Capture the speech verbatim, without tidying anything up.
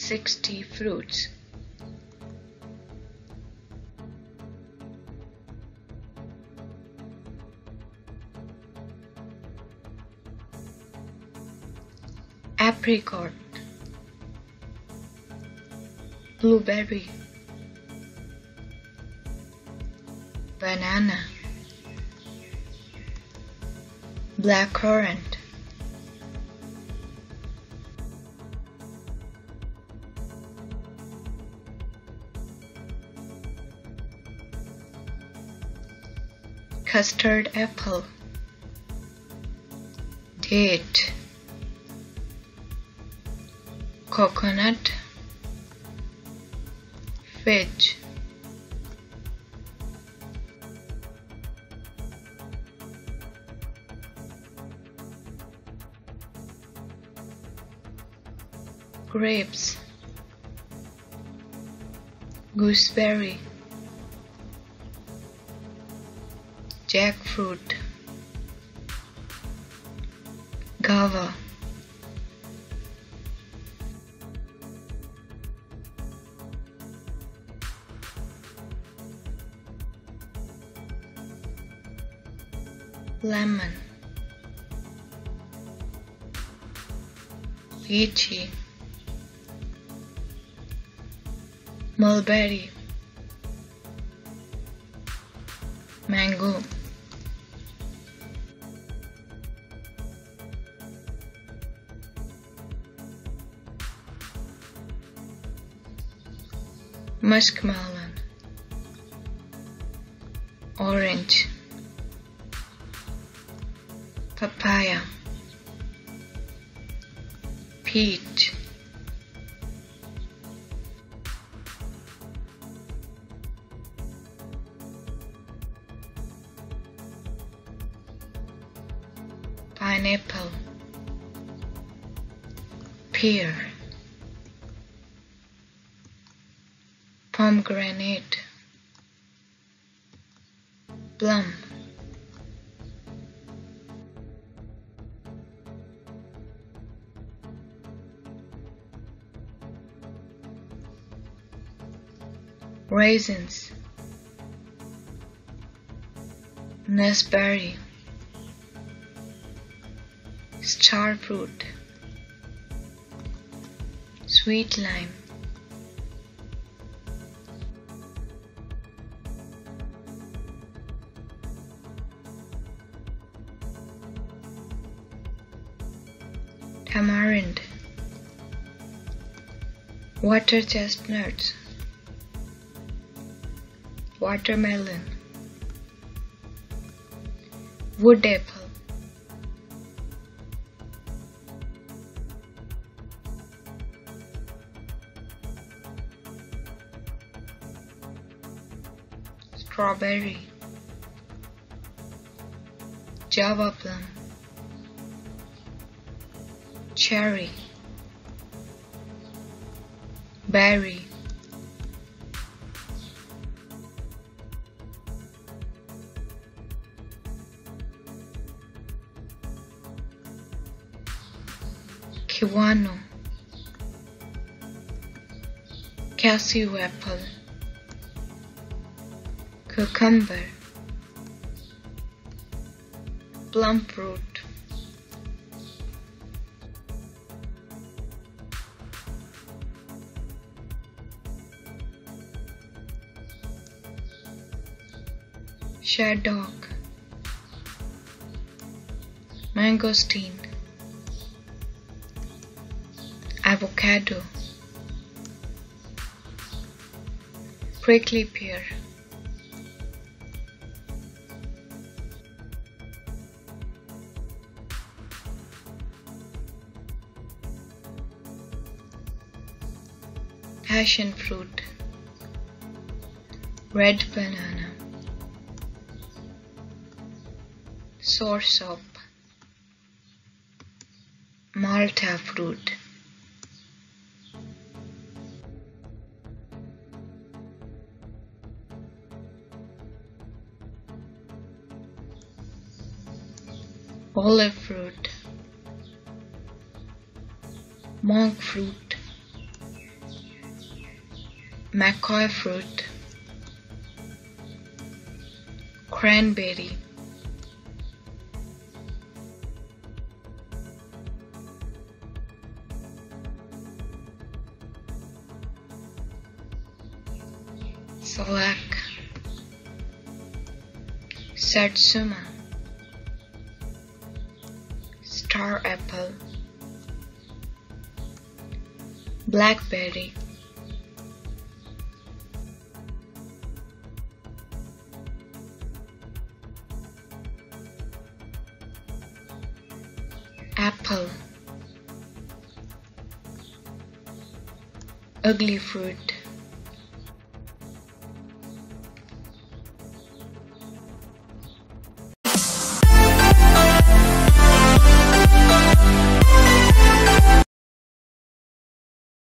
sixty fruits. Apricot, blueberry, banana, blackcurrant, custard apple, date, coconut, fig, grapes, gooseberry, jackfruit, guava, lemon, lychee, mulberry, mango, muskmelon, orange, papaya, peach, pineapple, pear, pomegranate, plum, raisins, raspberry, star fruit, sweet lime, tamarind, water chestnuts, watermelon, wood apple, strawberry, java plum, cherry, berry, kiwano, cashew apple, cucumber, plum fruit, shaddock, mangosteen, avocado, prickly pear, passion fruit, red banana, soursop, malta fruit, olive fruit, monk fruit, macaw fruit, cranberry, salak, satsuma, star apple, blackberry, apple, ugly fruit,